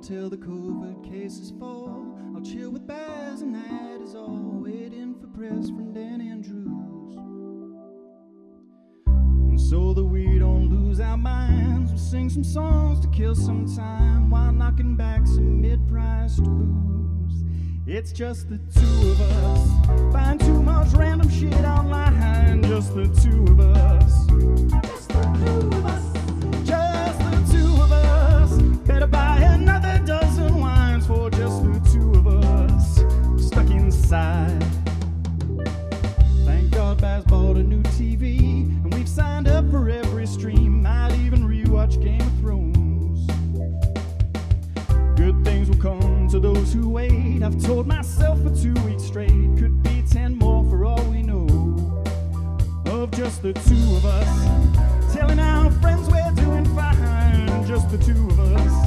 till the COVID cases fall. I'll chill with Baz, and that is all. Waiting for press from Dan Andrews. And so that we don't lose our minds, we'll sing some songs to kill some time while knocking back some mid-priced booze. It's just the two of us. Find too much random shit online. Just the two of us. Just the two of us. Just the two of us. Better buy another dozen wines for just the two of us. Stuck inside. Thank God Baz bought a new TV, and we've signed up for every stream. Might even rewatch Game of Thrones. Good things will come to those who wait. I've told myself for 2 weeks straight. Could be 10 more for all we know. Of just the two of us. Telling our friends we're doing fine. Just the two of us.